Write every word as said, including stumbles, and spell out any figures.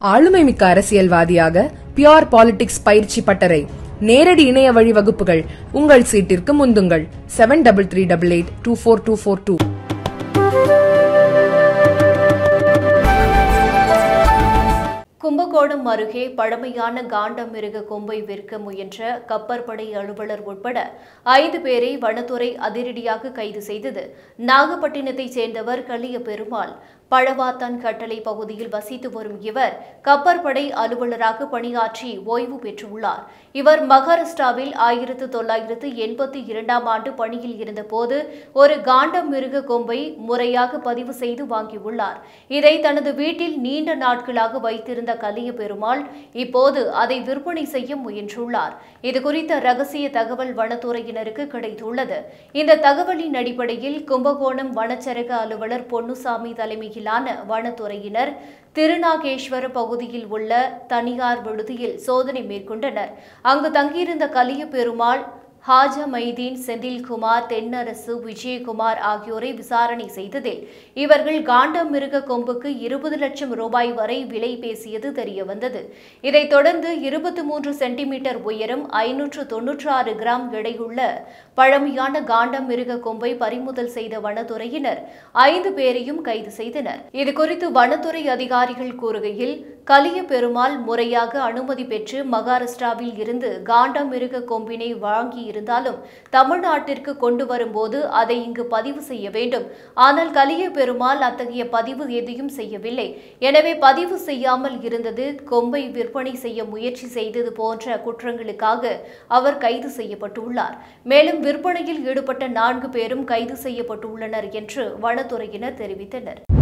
ஆளுமை மிக்க அரசியல்வாதியாக பியூர் பாலிடிக்ஸ் பயிற்சி பட்டறை, நேரடி இணைய வழி வகுப்புகள். உங்கள் சீட்டிற்கு முந்துங்கள். Seven double three double eight two four two four two. Kumbakonam அருகே பழமையான காண்டமிருக கொம்பை விற்க முயன்ற கப்பற்படை அலுவலர் உட்பட ஐந்து பேரை வனத்துறை அதிரடியாக கைது செய்தது. நாகப்பட்டினத்தைச் சேர்ந்தவர் கலிய பெருமாள். பழவாத்தான் கட்டளை பகுதியில் வசித்து வரும் இவர் கப்பற்படை அலுவலராக பணியாற்றி ஓய்வு பெற்றுள்ளார். இவர் மகாராஷ்டிராவில் ஆயிரத்து தொள்ளாயிரத்து எண்பத்தி இரண்டாம் ஆண்டு பணியில் இருந்தபோது ஒரு காண்டம் மிருக கொம்பை முறையாக பதிவு செய்து வாங்கியுள்ளார். இதை தனது வீட்டில் நீண்ட நாட்களாக வைத்திருந்த கலிய பெருமாள் இப்போது அதை விற்பனை செய்ய முயன்றுள்ளார். இதுகுறித்த ரகசிய தகவல் வனத்துறையினருக்கு கிடைத்துள்ளது. இந்த தகவலின் அடிப்படையில் கும்பகோணம் வனச்சரக அலுவலர் பொன்னுசாமி தலைமையில் வனத்துறையினர் திருநாகேஸ்வர பகுதியில் உள்ள தனியார் விடுதியில் சோதனை மேற்கொண்டனர். அங்கு தங்கியிருந்த கலிய பெருமாள், ஹாஜா மைதீன், செந்தில்குமார், தென்னரசு, விஜயகுமார் ஆகியோரை விசாரணை செய்ததில் இவர்கள் காண்டமிருக கொம்புக்கு இருபது லட்சம் ரூபாய் வரை விலை பேசியது தெரியவந்தது. இதைத் தொடர்ந்து இருபத்தி மூன்று சென்டிமீட்டர் உயரம், ஐநூற்று தொன்னூற்று ஆறு கிராம் எடையுள்ள பழமையான காண்டமிருக கொம்பை பறிமுதல் செய்த வனத்துறையினர் ஐந்து பேரையும் கைது செய்தனர். இதுகுறித்து வனத்துறை அதிகாரிகள் கூறுகையில், கலிய பெருமாள் முறையாக அனுமதி பெற்று மகாராஷ்டிராவில் இருந்து காண்டமிருக கொம்பினை வாங்கி இருந்தாலும் தமிழ்நாட்டிற்கு கொண்டு வரும்போது அதை இங்கு பதிவு செய்ய வேண்டும். ஆனால் கலிய பெருமாள் அத்தகைய பதிவு எதையும் செய்யவில்லை. எனவே பதிவு செய்யாமல் இருந்தது, கொம்பை விற்பனை செய்ய முயற்சி செய்தது போன்ற குற்றங்களுக்காக அவர் கைது செய்யப்பட்டுள்ளார். மேலும் விற்பனையில் ஈடுபட்ட நான்கு பேரும் கைது செய்யப்பட்டுள்ளனர் என்று வனத்துறையினர் தெரிவித்தனர்.